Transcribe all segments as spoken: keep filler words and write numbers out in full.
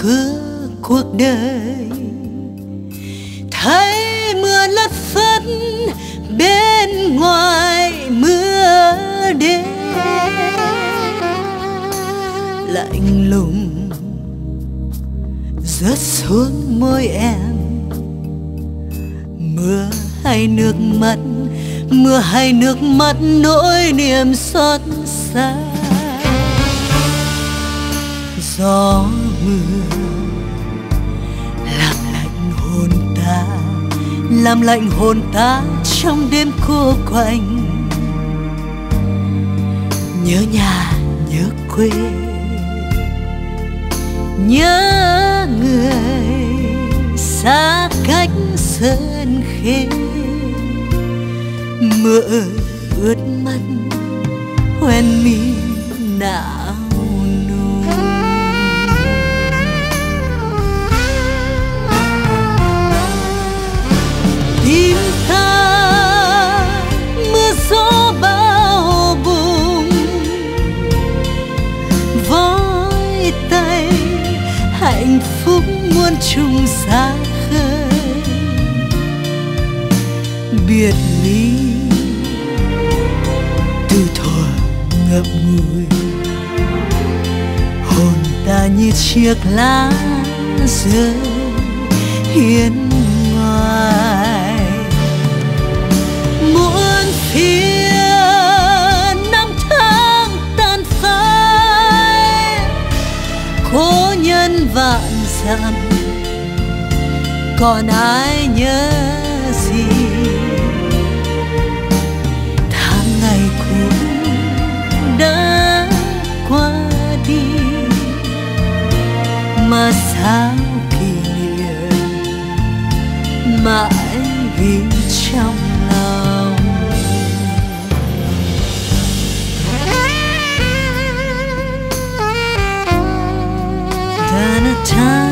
cửa cuộc đời, thấy mưa lất phất bên ngoài mưa đêm, lạnh lùng rớt xuống môi em. Mưa hay nước mắt, mưa hay nước mắt nỗi niềm xót xa. Gió mưa làm lạnh hồn ta, làm lạnh hồn ta trong đêm cô quạnh. Nhớ nhà nhớ quê, nhớ người xa cách sơn khê. Mưa ơi ướt mắt hoen mi não nùng. Tim ta mưa gió bao bùng, vói tay hạnh phúc muôn trùng xa khơi. Biệt ly từ thuở ngậm ngùi, hồn ta như chiếc lá rơi hiên ngoài. Muôn phía năm tháng tàn phai, cố nhân vạn dặm còn ai nhớ gì. Tháng ngày cũ đã qua đi, mà sao kỷ niệm mãi ghi trong lòng. Ta-da-da.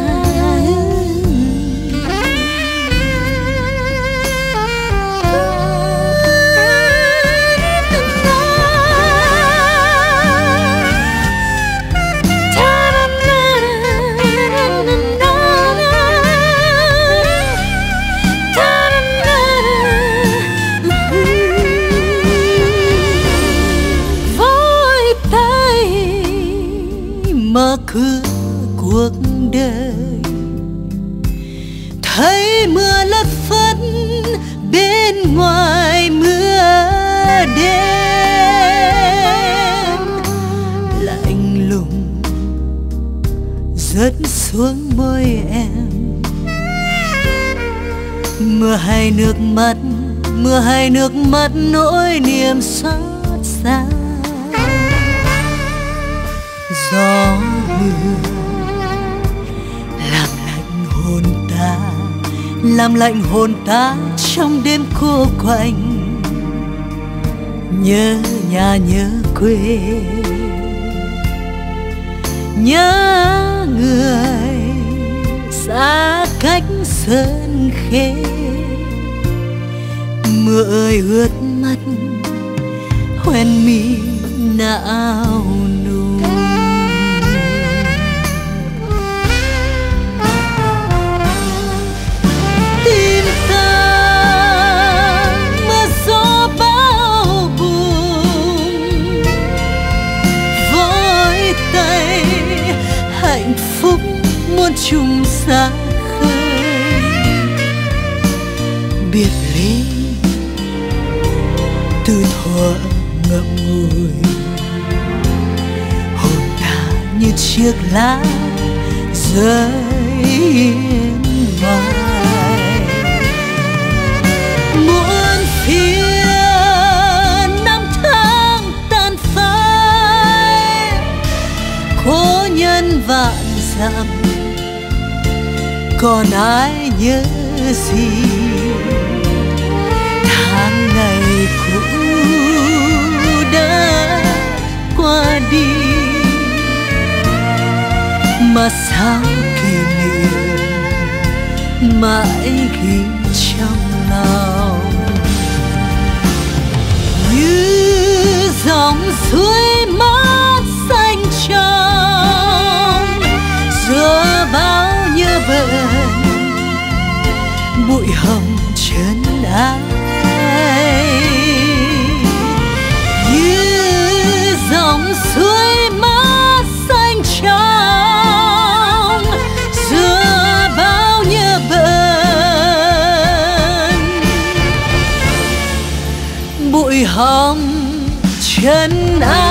Mở cửa cuộc đời, thấy mưa lất phất bên ngoài mưa đêm, lạnh lùng rớt xuống môi em. Mưa hay nước mắt, mưa hay nước mắt nỗi niềm xót xa. Gió mưa làm lạnh hồn ta, làm lạnh hồn ta trong đêm cô quạnh. Nhớ nhà nhớ quê, nhớ người xa cách sơn khê. Mưa ơi ướt mắt hoen mi não nùng. Tim ta mưa gió bao bùng, vói tay hạnh phúc muôn trùng xa khơi. Biệt ly từ thuở ngậm ngùi, hồn ta như chiếc lá rơi hiên ngoài. Muôn phía năm tháng tàn phai, cố nhân vạn dặm còn ai nhớ gì. Tháng ngày cũ đã qua đi, mà sao kỷ niệm mãi ghi trong lòng. Như dòng suối mát xanh trong rồi bụi hồng chân ai như dòng suối mát xanh trong giữa bao nhớ bận. Bụi hồng chân ai